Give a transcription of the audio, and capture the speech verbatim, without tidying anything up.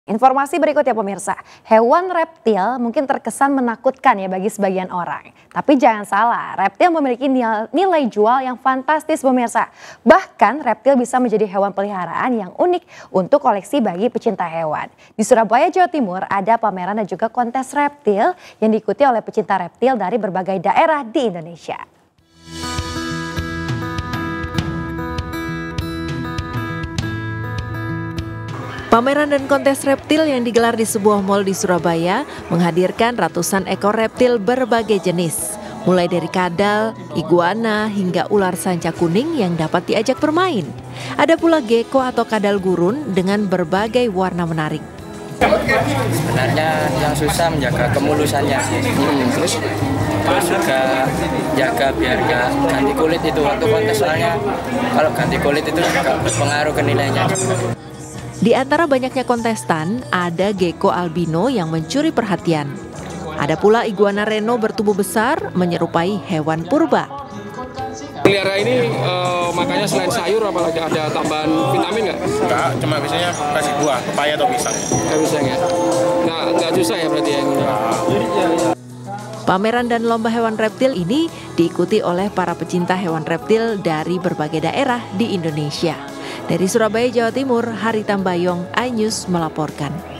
Informasi berikutnya pemirsa, hewan reptil mungkin terkesan menakutkan ya bagi sebagian orang. Tapi jangan salah, reptil memiliki nilai jual yang fantastis pemirsa. Bahkan reptil bisa menjadi hewan peliharaan yang unik untuk koleksi bagi pecinta hewan. Di Surabaya, Jawa Timur ada pameran dan juga kontes reptil yang diikuti oleh pecinta reptil dari berbagai daerah di Indonesia. Pameran dan kontes reptil yang digelar di sebuah mal di Surabaya menghadirkan ratusan ekor reptil berbagai jenis. Mulai dari kadal, iguana, hingga ular sanca kuning yang dapat diajak bermain. Ada pula gecko atau kadal gurun dengan berbagai warna menarik. Sebenarnya yang susah menjaga kemulusannya. Hmm, terus, terus juga jaga biar gak ganti kulit itu waktu kontes, soalnya kalau ganti kulit itu juga berpengaruh ke nilainya. Di antara banyaknya kontestan, ada gecko albino yang mencuri perhatian. Ada pula iguana reno bertubuh besar menyerupai hewan purba. Pelihara ini uh, makanya selain sayur apalagi ada tambahan vitamin nggak? Enggak, cuma biasanya kasih buah, pepaya atau pisang. Nggak pisang ya? Nggak, nggak susah ya berarti yang ini? Pameran dan lomba hewan reptil ini diikuti oleh para pecinta hewan reptil dari berbagai daerah di Indonesia. Dari Surabaya, Jawa Timur, Hari Tambayong, iNews melaporkan.